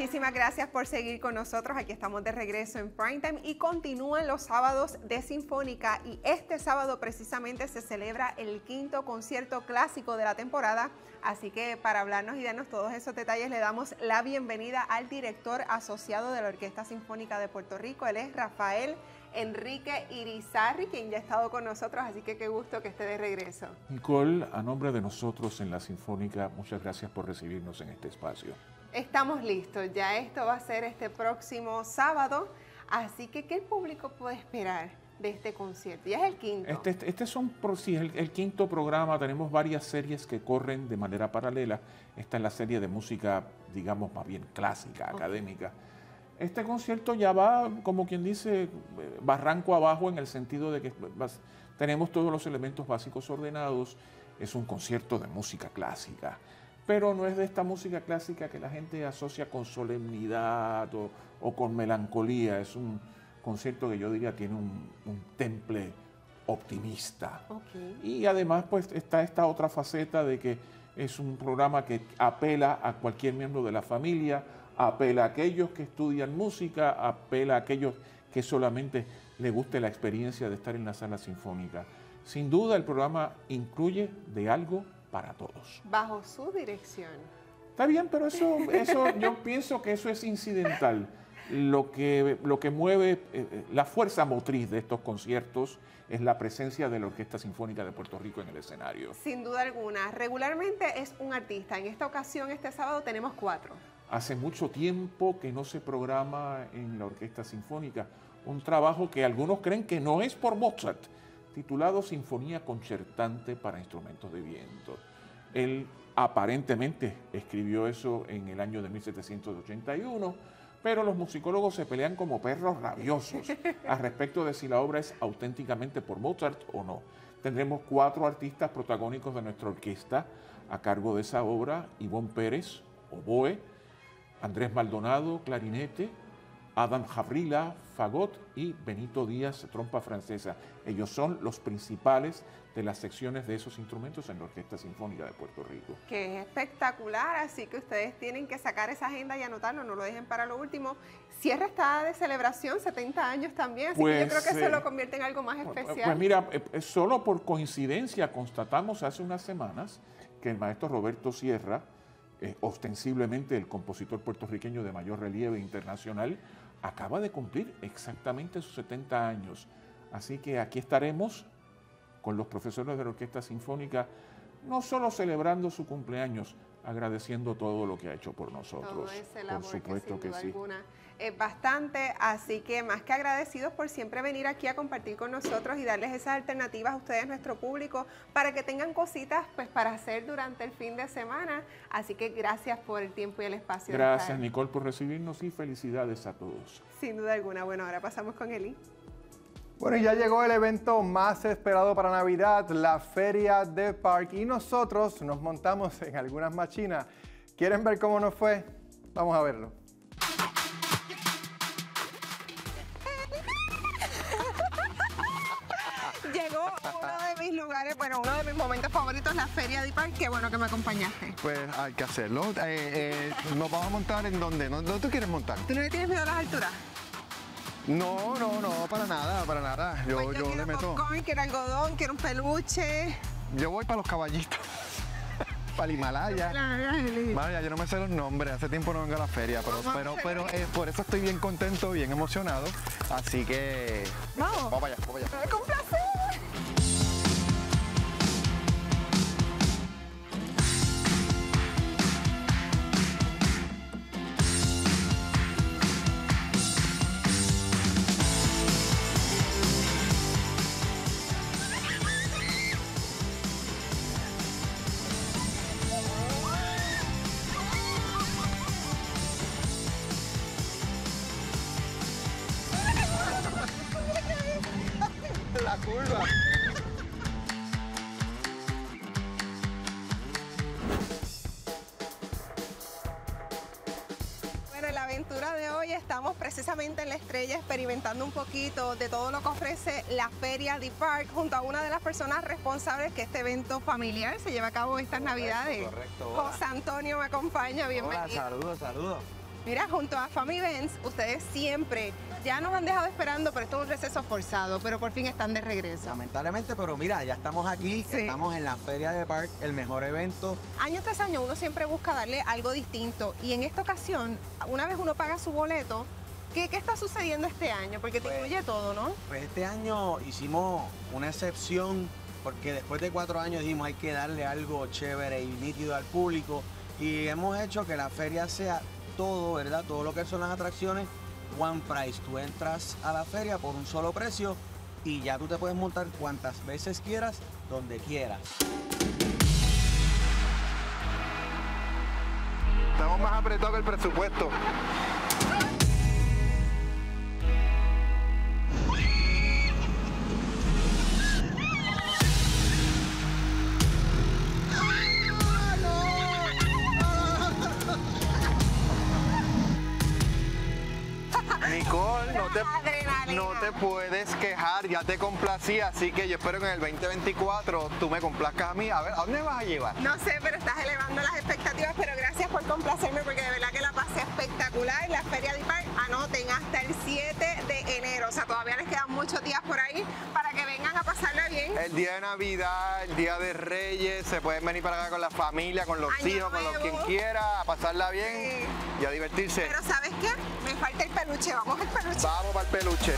Muchísimas gracias por seguir con nosotros. Aquí estamos de regreso en Primetime y continúan los sábados de Sinfónica, y este sábado precisamente se celebra el 5º concierto clásico de la temporada. Así que para hablarnos y darnos todos esos detalles le damos la bienvenida al director asociado de la Orquesta Sinfónica de Puerto Rico. Él es Rafael Enrique Irizarry, quien ya ha estado con nosotros, así que qué gusto que esté de regreso. Nicole, a nombre de nosotros en la Sinfónica, muchas gracias por recibirnos en este espacio. Estamos listos, ya esto va a ser este próximo sábado, así que ¿qué el público puede esperar de este concierto? Ya es el 5º. Sí, es el 5º programa. Tenemos varias series que corren de manera paralela. Esta es la serie de música, digamos, más bien clásica, académica. Este concierto ya va, como quien dice, barranco abajo, en el sentido de que tenemos todos los elementos básicos ordenados. Es un concierto de música clásica, pero no es de esta música clásica que la gente asocia con solemnidad o con melancolía. Es un concierto que yo diría tiene un temple optimista. Y además pues está esta otra faceta de que es un programa que apela a cualquier miembro de la familia, apela a aquellos que estudian música, apela a aquellos que solamente les guste la experiencia de estar en la sala sinfónica. Sin duda el programa incluye de algo para todos. Bajo su dirección. Está bien, pero eso yo pienso que eso es incidental. Lo que mueve, la fuerza motriz de estos conciertos es la presencia de la Orquesta Sinfónica de Puerto Rico en el escenario. Sin duda alguna. Regularmente es un artista. En esta ocasión, este sábado, tenemos 4. Hace mucho tiempo que no se programa en la Orquesta Sinfónica un trabajo que algunos creen que no es por Mozart, titulado Sinfonía Concertante para Instrumentos de Viento. Él aparentemente escribió eso en el año de 1781, pero los musicólogos se pelean como perros rabiosos al respecto de si la obra es auténticamente por Mozart o no. Tendremos 4 artistas protagónicos de nuestra orquesta a cargo de esa obra: Ivonne Pérez, oboe; Andrés Maldonado, clarinete; Adam Jabrila, fagot; y Benito Díaz, trompa francesa. Ellos son los principales de las secciones de esos instrumentos en la Orquesta Sinfónica de Puerto Rico. Que es espectacular, así que ustedes tienen que sacar esa agenda y anotarlo, no lo dejen para lo último. Cierra esta de celebración, 70 años también, así que yo creo que eso lo convierte en algo más especial. Pues mira, solo por coincidencia constatamos hace unas semanas que el maestro Roberto Sierra, ostensiblemente el compositor puertorriqueño de mayor relieve internacional, acaba de cumplir exactamente sus 70 años. Así que aquí estaremos con los profesores de la Orquesta Sinfónica, no solo celebrando su cumpleaños, agradeciendo todo lo que ha hecho por nosotros. Todo ese labor, por supuesto que sí. Es bastante, así que más que agradecidos por siempre venir aquí a compartir con nosotros y darles esas alternativas a ustedes, nuestro público, para que tengan cositas pues para hacer durante el fin de semana. Así que gracias por el tiempo y el espacio. Gracias, Nicole, por recibirnos, y felicidades a todos. Sin duda alguna. Bueno, ahora pasamos con Eli. Bueno, ya llegó el evento más esperado para Navidad, la Feria de Park, y nosotros nos montamos en algunas machinas. ¿Quieren ver cómo nos fue? Vamos a verlo. Llegó uno de mis lugares, bueno, uno de mis momentos favoritos, la Feria de Park. Qué bueno que me acompañaste. Pues hay que hacerlo. ¿Nos vamos a montar en dónde? ¿Dónde tú quieres montar? ¿Tú no le tienes miedo a las alturas? No, para nada, para nada. Yo quiero le meto. Popcorn, quiero algodón, quiero un peluche. Yo voy para los caballitos. Para el Himalaya. Vaya, yo no me sé los nombres, hace tiempo no vengo a la feria, pero por eso estoy bien contento, bien emocionado. Así que vamos para allá, vamos allá. ¡Con placer! La curva. Bueno, en la aventura de hoy estamos precisamente en La Estrella experimentando un poquito de todo lo que ofrece la Feria de Park junto a una de las personas responsables que este evento familiar se lleva a cabo estas Navidades. Correcto. José Antonio me acompaña, bienvenido. Hola, saludos. Mira, junto a Fami Events, ustedes siempre ya nos han dejado esperando, pero esto es un receso forzado, pero por fin están de regreso. Lamentablemente, pero mira, ya estamos aquí, Sí. estamos en la Feria de Park, el mejor evento. Año tras año uno siempre busca darle algo distinto y en esta ocasión, una vez uno paga su boleto, ¿qué está sucediendo este año? Porque te incluye todo, ¿no? Pues este año hicimos una excepción porque después de 4 años dijimos hay que darle algo chévere y nítido al público y hemos hecho que la feria sea todo, ¿verdad? Todo lo que son las atracciones, one price. Tú entras a la feria por un solo precio y ya tú te puedes montar cuantas veces quieras, donde quieras. Estamos más apretados que el presupuesto. Nicole, no te puedes quejar, ya te complací, así que yo espero que en el 2024 tú me complazcas a mí. A ver, ¿a dónde vas a llevar? No sé, pero estás elevando las expectativas, pero gracias por complacerme porque de verdad que la pasé espectacular. La Feria de Park, anoten, hasta el 7 de enero, o sea, todavía les quedan muchos días por ahí para que vengan a pasarla bien. El día de Navidad, el día de Reyes, se pueden venir para acá con la familia, con los Año hijos, con Nuevo. quien quiera, a pasarla bien Sí. y a divertirse. Pero ¿sabes qué? Me falta el peluche, vamos al peluche. Vamos para el peluche.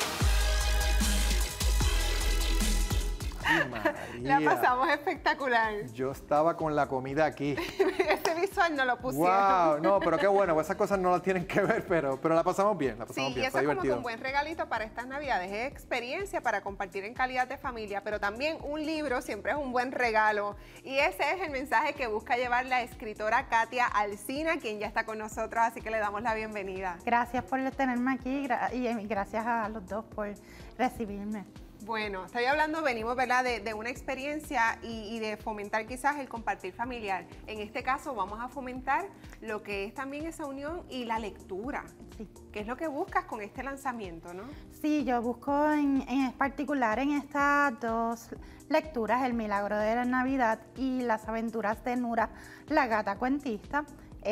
La pasamos espectacular. Yo estaba con la comida aquí. Este visual no lo pusieron. Wow, no, pero qué bueno, pues esas cosas no las tienen que ver, pero la pasamos bien, la pasamos Sí, y bien, eso fue es como que divertido. un buen regalito para estas navidades, es experiencia para compartir en calidad de familia, pero también un libro siempre es un buen regalo. Y ese es el mensaje que busca llevar la escritora Katia Alsina, quien ya está con nosotros, así que le damos la bienvenida. Gracias por tenerme aquí y gracias a los dos por recibirme. Bueno, estoy hablando, venimos, ¿verdad?, de una experiencia y de fomentar quizás el compartir familiar. En este caso vamos a fomentar lo que es también esa unión y la lectura. Sí. ¿Qué es lo que buscas con este lanzamiento, no? Sí, yo busco en particular en estas dos lecturas, El milagro de la Navidad y Las aventuras de Nura, la gata cuentista,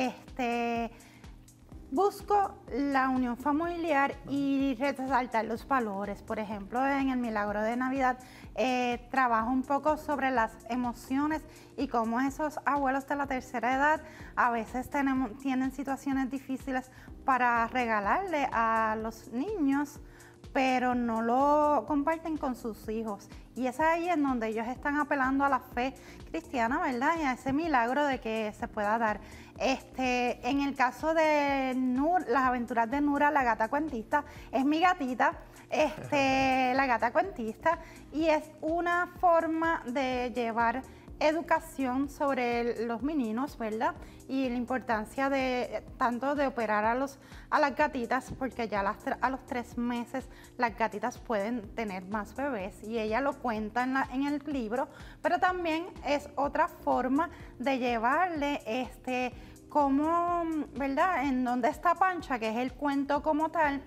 busco la unión familiar y resaltar los valores. Por ejemplo, en El milagro de Navidad trabajo un poco sobre las emociones y cómo esos abuelos de la tercera edad a veces tienen situaciones difíciles para regalarle a los niños, pero no lo comparten con sus hijos. Y es ahí en donde ellos están apelando a la fe cristiana, ¿verdad? Y a ese milagro de que se pueda dar. En el caso de Las aventuras de Nura, la gata cuentista, es mi gatita, la gata cuentista, y es una forma de llevar educación sobre los meninos, ¿verdad? Y la importancia de tanto de operar a las gatitas, porque ya a los 3 meses las gatitas pueden tener más bebés, y ella lo cuenta en el libro, pero también es otra forma de llevarle cómo, ¿verdad?, en dónde está Pancha, que es el cuento como tal,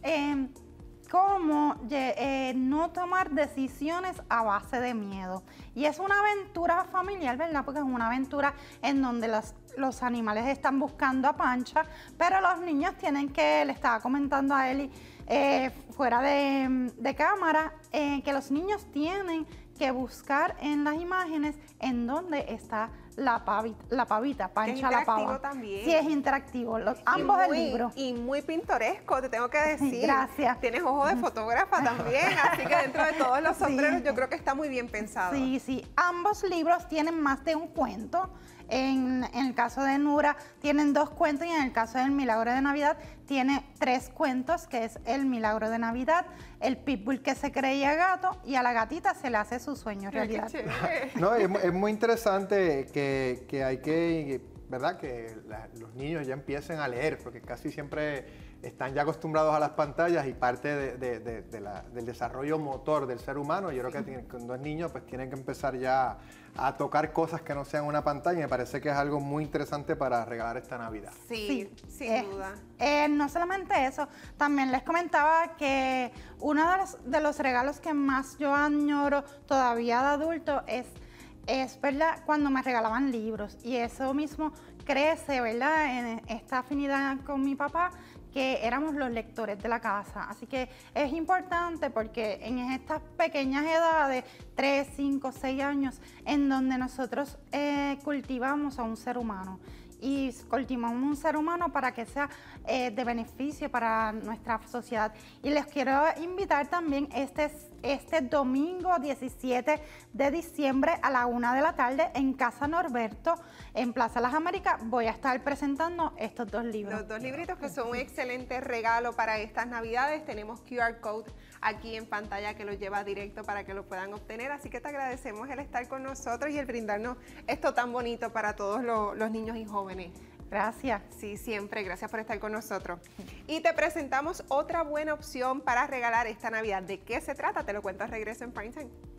cómo no tomar decisiones a base de miedo. Y es una aventura familiar, ¿verdad? Porque es una aventura en donde los animales están buscando a Pancha, pero los niños tienen que, le estaba comentando a Eli fuera de cámara, que los niños tienen que buscar en las imágenes en dónde está la pavita, Pancha la pava. También. Sí, es interactivo, ambos del libro. Y muy pintoresco, te tengo que decir. Gracias. Tienes ojo de fotógrafa también, así que dentro de todos los sombreros Sí. yo creo que está muy bien pensado. Sí, ambos libros tienen más de un cuento. En el caso de Nura tienen 2 cuentos, y en el caso del milagro de Navidad tiene 3 cuentos, que es el milagro de Navidad, el pitbull que se creía gato, y a la gatita se le hace su sueño Mira, realidad. qué chévere. No, es muy interesante que hay que, ¿verdad?, que los niños ya empiecen a leer, porque casi siempre están ya acostumbrados a las pantallas y parte del desarrollo motor del ser humano. Yo creo que cuando es niño pues tienen que empezar ya a tocar cosas que no sean una pantalla, y me parece que es algo muy interesante para regalar esta Navidad. Sí, sin duda. No solamente eso, también les comentaba que uno de los regalos que más yo añoro todavía de adulto es es, ¿verdad?, cuando me regalaban libros, y eso mismo crece, ¿verdad?, en esta afinidad con mi papá, que éramos los lectores de la casa. Así que es importante porque en estas pequeñas edades, 3, 5, 6 años, en donde nosotros cultivamos a un ser humano. Y cultivamos un ser humano para que sea de beneficio para nuestra sociedad. Y les quiero invitar también este domingo 17 de diciembre a la 1 de la tarde en Casa Norberto, en Plaza Las Américas. Voy a estar presentando estos 2 libros. Los 2 libritos que son un excelente regalo para estas Navidades. Tenemos QR Code aquí en pantalla que los lleva directo para que lo puedan obtener. Así que te agradecemos el estar con nosotros y el brindarnos esto tan bonito para todos los niños y jóvenes. Gracias. Sí, siempre. Gracias por estar con nosotros. Y te presentamos otra buena opción para regalar esta Navidad. ¿De qué se trata? Te lo cuento al regreso en Primetime.